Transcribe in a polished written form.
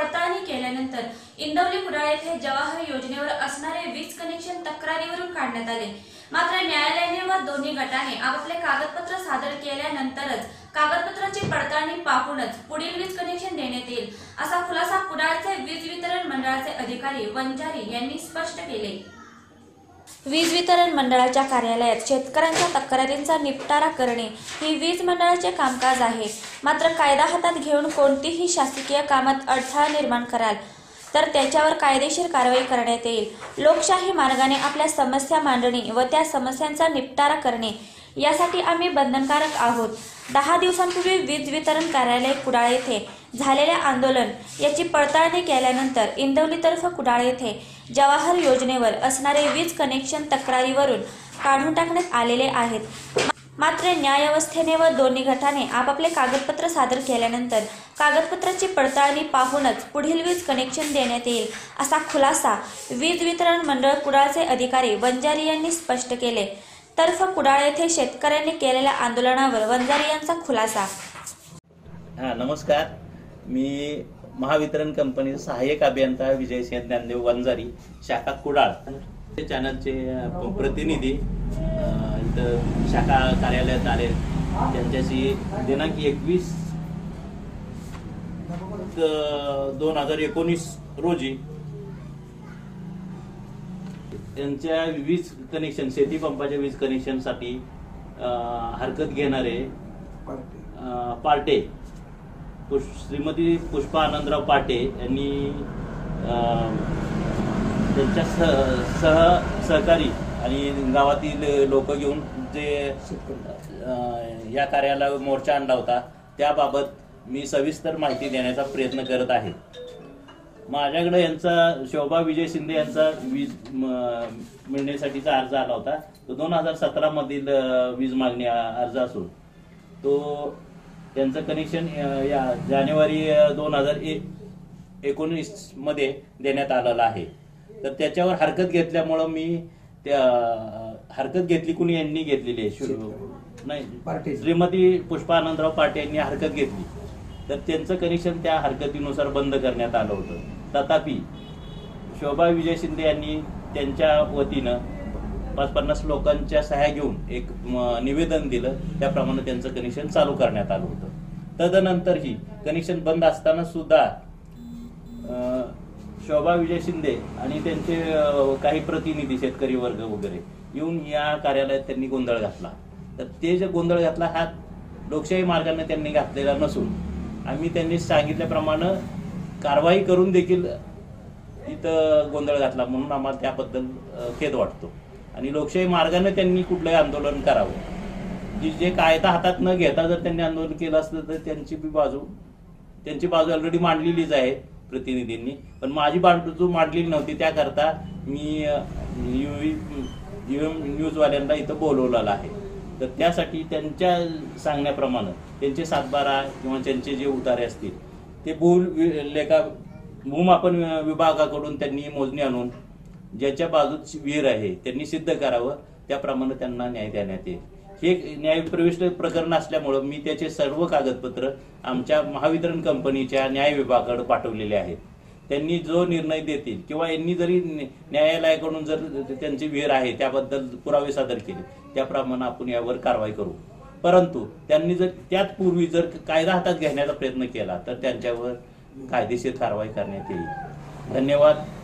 पडताळणी केल्यानंतर इंदवली कुडाळ येथे जवाहर योजनेवर असणारे वीज कनेक्शन तक्रारीवरून काढण्यात आले। मात्र न्यायालयाने व दोन्ही गटाने आपापले कागदपत्र सादर केल्यानंतरच कागदपत्राची पडताळणी पाहूनच पुढील वीज कनेक्शन देण्यात येईल, असा खुलासा कुडाळचे वीज वितरण मंडळाचे अधिकारी वंजारी यांनी स्पष्ट केले। वीज वितरण मंडळाच्या कार्यालयात शेतकऱ्यांच्या तक्रारींचा निपटारा करणे ही वीज मंडळाचे कामकाज आहे। मात्र कायदा हातात घेऊन कोणतीही शासकीय कामात अडथळा निर्माण कराल तर त्याच्यावर कायदेशीर कारवाई करण्यात येईल। लोकशाही मार्गाने आपल्या समस्या मांडणे व त्या समस्यांचा निपटारा करणे यासाठी आम्ही बंधनकारक आहोत। 10 दिवसांपूर्वी वीज वितरण कार्यालय कुडाळ येथे झालेले आंदोलन याची पडताळणी केल्यानंतर इंदवलीतर्फ कुडाळ येथे जवाहर योजनेवर असणारे वीज कनेक्शन तक्रारीवरून काढून टाकण्यात आलेले आहेत। मात्र न्यायव्यवस्थेने व दोन्ही गटाने आपापले कागदपत्र सादर केल्यानंतर कागदपत्राची पडताळणी पाहूनच पुढील वीज कनेक्शन देण्यात येईल, असा खुलासा वीज वितरण मंडळ कुडाळचे अधिकारी वंजारी यांनी स्पष्ट केले। तर्फ कुडाळ येथे शेतकऱ्यांनी केलेल्या आंदोलनावर वंजारी यांचा खुलासा। नमस्कार, मी महावितरण कंपनीचा सहाय्यक अभियंता विजयसिंह ज्ञानदेव वंजारी, शाखा कुडाळ चॅनलचे प्रतिनिधी इथं शाखा कार्यालयात आले। त्यांच्याशी दिनांक 21/2019 रोजी त्यांच्या वीज कनेक्शन शेती पंपाच्या वीज कनेक्शनसाठी हरकत घेणारे पार्टे श्रीमती पुष्पा आनंदराव पाटे यांनी त्यांच्या सहकारी आणि गावातील लोक घेऊन जे या कार्यालयावर मोर्चा आणला होता त्याबाबत मी सविस्तर माहिती देण्याचा प्रयत्न करत आहे। माझ्याकडे यांचा शोभा विजय शिंदे यांचा वीज मिळण्यासाठीचा अर्ज आला होता। तो 2017 मधील वीज मागणी अर्ज असून तो त्यांचं कनेक्शन या जानेवारी 2019 मध्ये देण्यात आलेला आहे। तर त्याच्यावर हरकत घेतल्यामुळे मी त्या हरकत घेतली, कुणी यांनी घेतलेली आहे नाही, श्रीमती पुष्पा आनंदराव पाटे यांनी हरकत घेतली। तर त्यांचं कनेक्शन त्या हरकतीनुसार बंद करण्यात आलं होतं। तथापि शोभा विजय शिंदे यांनी त्यांच्या वतीनं 50 लोकांच्या सह्या घेऊन एक निवेदन दिलं, त्याप्रमाणे त्यांचं कनेक्शन चालू करण्यात आलं होतं। तदनंतरही कनेक्शन बंद असताना सुद्धा शोभा विजय शिंदे आणि त्यांचे काही प्रतिनिधी शेतकरी वर्ग वगैरे येऊन या कार्यालयात त्यांनी गोंधळ घातला। तर ते जे गोंधळ घातला हा लोकशाही मार्गाने त्यांनी घातलेला नसून आम्ही त्यांनी सांगितल्याप्रमाणे कारवाई करून देखील इथं गोंधळ घातला, म्हणून आम्हाला त्याबद्दल खेद वाटतो। आणि लोकशाही मार्गाने त्यांनी कुठलंही आंदोलन करावं। जे कायदा हातात न घेता जर त्यांनी आंदोलन केलं असतं तर त्यांची बाजू ऑलरेडी मांडलेलीच आहे प्रतिनिधींनी, पण माझी बाजू मांडलेली नव्हती। त्याकरता मी न्यूजवाल्यांना इथं बोलवलेलं आहे। तर त्यासाठी त्यांच्या सांगण्याप्रमाणे त्यांचे 7/12 किंवा त्यांचे जे उतारे असतील ते भूमापन विभागाकडून त्यांनी मोजणी आणून ज्याच्या बाजूची विहीर आहे त्यांनी सिद्ध करावं, त्याप्रमाणे त्यांना न्याय देण्यात येईल। हे न्यायप्रविष्ट प्रकरण असल्यामुळे मी त्याचे सर्व कागदपत्र आमच्या महावितरण कंपनीच्या न्याय विभागाकडे पाठवलेले आहेत। त्यांनी जो निर्णय देतील किंवा यांनी जरी न्यायालयाकडून जर त्यांची विहीर आहे त्याबद्दल पुरावे सादर केले त्याप्रमाणे आपण यावर कारवाई करू। परंतु त्यांनी जर त्यापूर्वी जर कायदा हातात घेण्याचा प्रयत्न केला तर त्यांच्यावर कायदेशीर कारवाई करण्यात येईल। धन्यवाद।